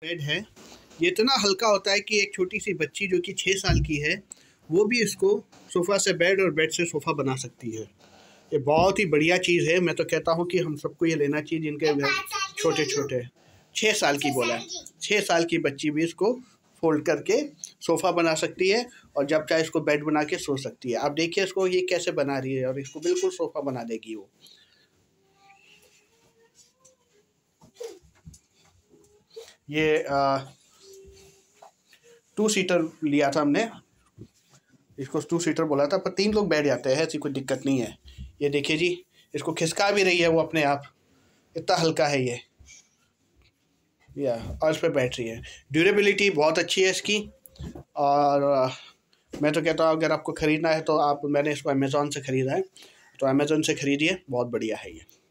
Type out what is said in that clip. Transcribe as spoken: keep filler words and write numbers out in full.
Bed है, ये इतना हल्का होता है कि एक छोटी सी बच्ची जो कि छः साल की है वो भी इसको सोफ़ा से बेड और बेड से सोफ़ा बना सकती है। ये बहुत ही बढ़िया चीज़ है। मैं तो कहता हूँ कि हम सबको ये लेना चाहिए जिनके छोटे छोटे। छः साल की बोला है, छः साल की बच्ची भी इसको फोल्ड करके सोफ़ा बना सकती है और जब चाहे इसको बेड बना के सो सकती है। आप देखिए इसको ये कैसे बना रही है और इसको बिल्कुल सोफ़ा बना देगी वो। ये आ, टू सीटर लिया था हमने, इसको टू सीटर बोला था, पर तीन लोग बैठ जाते हैं, ऐसी कोई दिक्कत नहीं है। ये देखिए जी, इसको खिसका भी रही है वो अपने आप, इतना हल्का है ये, या और इस पर बैठ रही है। ड्यूरेबिलिटी बहुत अच्छी है इसकी। और मैं तो कहता हूँ अगर आपको ख़रीदना है तो आप, मैंने इसको अमेज़ॉन से ख़रीदा है, तो अमेज़ॉन से ख़रीदिए, बहुत बढ़िया है ये।